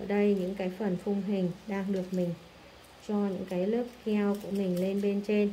ở đây những cái phần khung hình đang được mình cho những cái lớp keo của mình lên bên trên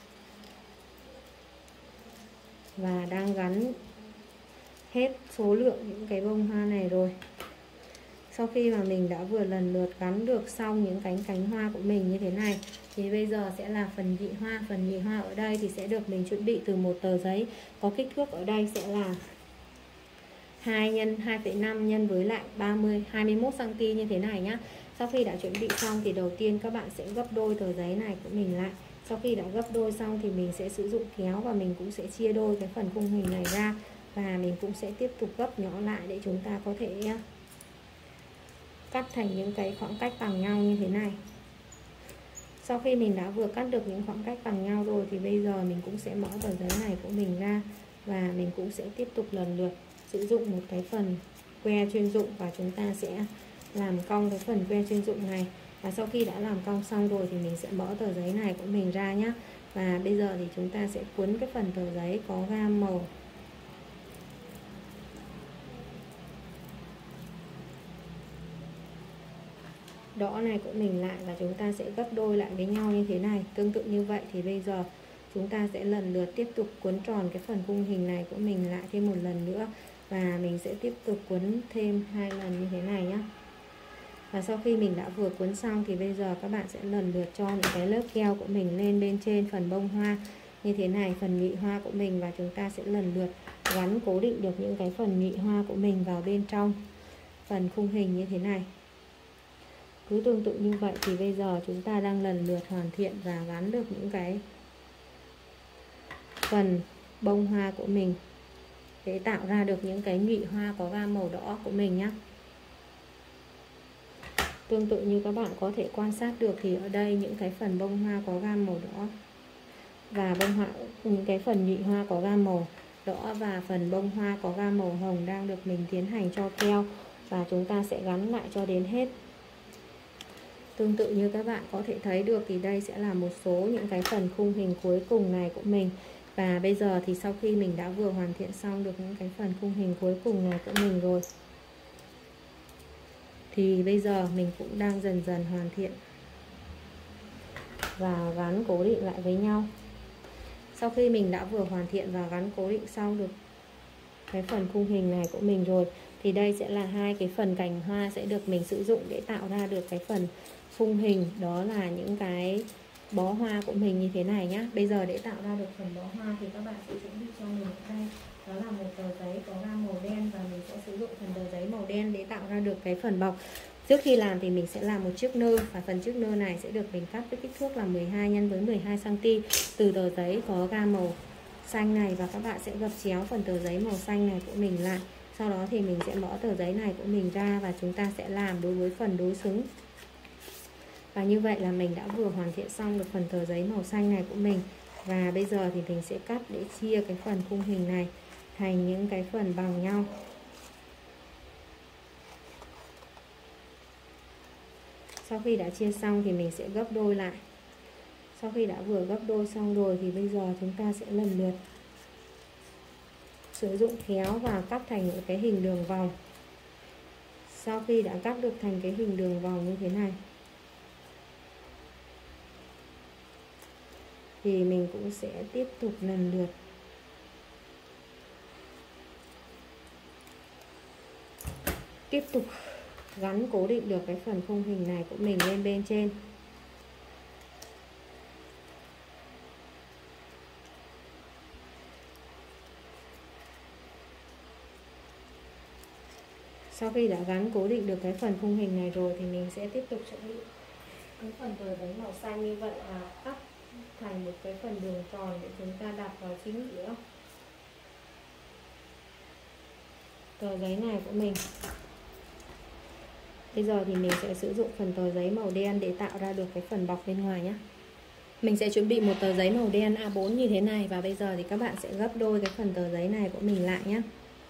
và đang gắn hết số lượng những cái bông hoa này rồi. Sau khi mà mình đã vừa lần lượt gắn được xong những cánh hoa của mình như thế này thì bây giờ sẽ là phần nhị hoa. Phần nhị hoa ở đây thì sẽ được mình chuẩn bị từ một tờ giấy có kích thước ở đây sẽ là 2 x 2,5 nhân với lại 21 cm như thế này nhá. Sau khi đã chuẩn bị xong thì đầu tiên các bạn sẽ gấp đôi tờ giấy này của mình lại. Sau khi đã gấp đôi xong thì mình sẽ sử dụng kéo và mình cũng sẽ chia đôi cái phần khung hình này ra, và mình cũng sẽ tiếp tục gấp nhỏ lại để chúng ta có thể cắt thành những cái khoảng cách bằng nhau như thế này. Sau khi mình đã vừa cắt được những khoảng cách bằng nhau rồi thì bây giờ mình cũng sẽ mở tờ giấy này của mình ra và mình cũng sẽ tiếp tục lần lượt sử dụng một cái phần que chuyên dụng và chúng ta sẽ làm cong cái phần que chuyên dụng này. Và sau khi đã làm cong xong rồi thì mình sẽ mở tờ giấy này của mình ra nhé. Và bây giờ thì chúng ta sẽ cuốn cái phần tờ giấy có gam màu đỏ này của mình lại và chúng ta sẽ gấp đôi lại với nhau như thế này. Tương tự như vậy thì bây giờ chúng ta sẽ lần lượt tiếp tục cuốn tròn cái phần khung hình này của mình lại thêm một lần nữa, và mình sẽ tiếp tục cuốn thêm 2 lần như thế này nhé. Và sau khi mình đã vừa cuốn xong thì bây giờ các bạn sẽ lần lượt cho những cái lớp keo của mình lên bên trên phần bông hoa như thế này, phần nhị hoa của mình, và chúng ta sẽ lần lượt gắn cố định được những cái phần nhị hoa của mình vào bên trong phần khung hình như thế này. Cứ tương tự như vậy thì bây giờ chúng ta đang lần lượt hoàn thiện và gắn được những cái phần bông hoa của mình để tạo ra được những cái nhụy hoa có gam màu đỏ của mình nhé. Tương tự như các bạn có thể quan sát được thì ở đây những cái phần bông hoa có gam màu đỏ và những cái phần nhụy hoa có gam màu đỏ và phần bông hoa có gam màu hồng đang được mình tiến hành cho keo, và chúng ta sẽ gắn lại cho đến hết. Tương tự như các bạn có thể thấy được thì đây sẽ là một số những cái phần khung hình cuối cùng này của mình. Và bây giờ thì sau khi mình đã vừa hoàn thiện xong được những cái phần khung hình cuối cùng này của mình rồi thì bây giờ mình cũng đang dần dần hoàn thiện và gắn cố định lại với nhau. Sau khi mình đã vừa hoàn thiện và gắn cố định xong được cái phần khung hình này của mình rồi thì đây sẽ là hai cái phần cành hoa sẽ được mình sử dụng để tạo ra được cái phần khung hình, đó là những cái bó hoa của mình như thế này nhá. Bây giờ để tạo ra được phần bó hoa thì các bạn sẽ chuẩn bị cho mình ở đây đó là một tờ giấy có gam màu đen, và mình sẽ sử dụng phần tờ giấy màu đen để tạo ra được cái phần bọc. Trước khi làm thì mình sẽ làm một chiếc nơ, và phần chiếc nơ này sẽ được mình cắt với kích thước là 12 x 12 cm từ tờ giấy có gam màu xanh này, và các bạn sẽ gập chéo phần tờ giấy màu xanh này của mình lại. Sau đó thì mình sẽ mở tờ giấy này của mình ra và chúng ta sẽ làm đối với phần đối xứng. Và như vậy là mình đã vừa hoàn thiện xong được phần tờ giấy màu xanh này của mình. Và bây giờ thì mình sẽ cắt để chia cái phần khung hình này thành những cái phần bằng nhau. Sau khi đã chia xong thì mình sẽ gấp đôi lại. Sau khi đã vừa gấp đôi xong rồi thì bây giờ chúng ta sẽ lần lượt sử dụng kéo và cắt thành những cái hình đường vòng. Sau khi đã cắt được thành cái hình đường vòng như thế này thì mình cũng sẽ tiếp tục lần lượt gắn cố định được cái phần khung hình này của mình lên bên trên. Sau khi đã gắn cố định được cái phần khung hình này rồi thì mình sẽ tiếp tục chuẩn bị cái phần tờ giấy màu xanh như vậy và cắt thành một cái phần đường tròn để chúng ta đặt vào chính giữa tờ giấy này của mình. Bây giờ thì mình sẽ sử dụng phần tờ giấy màu đen để tạo ra được cái phần bọc bên ngoài nhé. Mình sẽ chuẩn bị một tờ giấy màu đen A4 như thế này, và bây giờ thì các bạn sẽ gấp đôi cái phần tờ giấy này của mình lại nhé.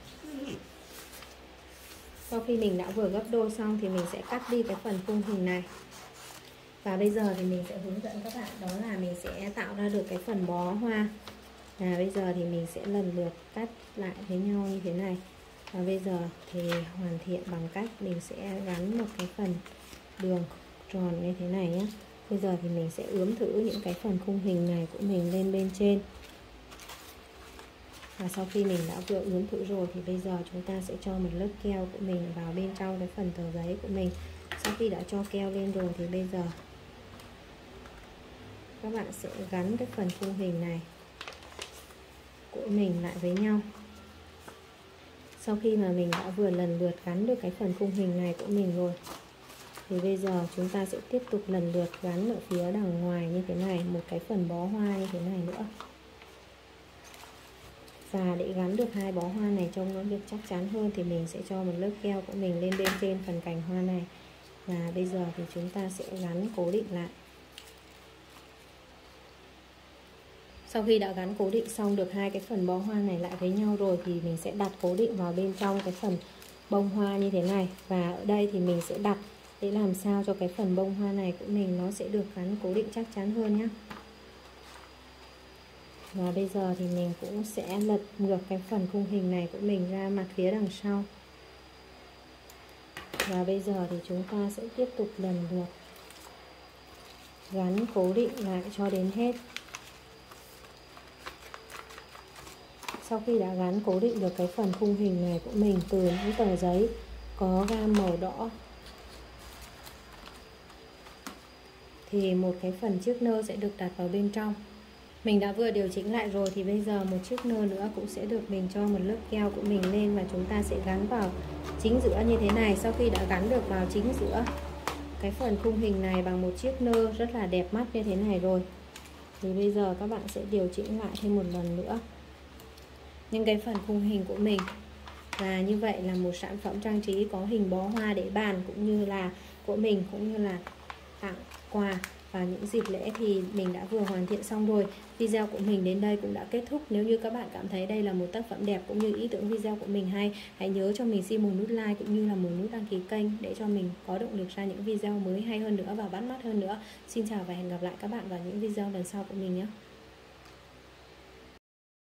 Sau khi mình đã vừa gấp đôi xong thì mình sẽ cắt đi cái phần khung hình này. Và bây giờ thì mình sẽ hướng dẫn các bạn đó là mình sẽ tạo ra được cái phần bó hoa. Bây giờ thì mình sẽ lần lượt cắt lại với nhau như thế này. Và bây giờ thì hoàn thiện bằng cách mình sẽ gắn một cái phần đường tròn như thế này nhé. Bây giờ thì mình sẽ ướm thử những cái phần khung hình này của mình lên bên trên. Và sau khi mình đã vừa ướm thử rồi thì bây giờ chúng ta sẽ cho một lớp keo của mình vào bên trong cái phần tờ giấy của mình. Sau khi đã cho keo lên rồi thì bây giờ các bạn sẽ gắn cái phần khung hình này của mình lại với nhau. Sau khi mà mình đã vừa lần lượt gắn được cái phần khung hình này của mình rồi thì bây giờ chúng ta sẽ tiếp tục lần lượt gắn ở phía đằng ngoài như thế này, một cái phần bó hoa như thế này nữa. Và để gắn được hai bó hoa này trông nó được chắc chắn hơn thì mình sẽ cho một lớp keo của mình lên bên trên phần cành hoa này. Và bây giờ thì chúng ta sẽ gắn cố định lại. Sau khi đã gắn cố định xong được hai cái phần bó hoa này lại với nhau rồi thì mình sẽ đặt cố định vào bên trong cái phần bông hoa như thế này. Và ở đây thì mình sẽ đặt để làm sao cho cái phần bông hoa này của mình nó sẽ được gắn cố định chắc chắn hơn nhé. Và bây giờ thì mình cũng sẽ lật ngược cái phần khung hình này của mình ra mặt phía đằng sau. Và bây giờ thì chúng ta sẽ tiếp tục lần lượt gắn cố định lại cho đến hết. Sau khi đã gắn cố định được cái phần khung hình này của mình từ những tờ giấy có gam màu đỏ thì một cái phần chiếc nơ sẽ được đặt vào bên trong. Mình đã vừa điều chỉnh lại rồi thì bây giờ một chiếc nơ nữa cũng sẽ được mình cho một lớp keo của mình lên và chúng ta sẽ gắn vào chính giữa như thế này. Sau khi đã gắn được vào chính giữa cái phần khung hình này bằng một chiếc nơ rất là đẹp mắt như thế này rồi thì bây giờ các bạn sẽ điều chỉnh lại thêm một lần nữa những cái phần khung hình của mình. Và như vậy là một sản phẩm trang trí có hình bó hoa để bàn cũng như là của mình, cũng như là tặng quà vào những dịp lễ thì mình đã vừa hoàn thiện xong rồi. Video của mình đến đây cũng đã kết thúc. Nếu như các bạn cảm thấy đây là một tác phẩm đẹp cũng như ý tưởng video của mình hay, hãy nhớ cho mình xin một nút like cũng như là một nút đăng ký kênh để cho mình có động lực ra những video mới hay hơn nữa và bắt mắt hơn nữa. Xin chào và hẹn gặp lại các bạn vào những video lần sau của mình nhé.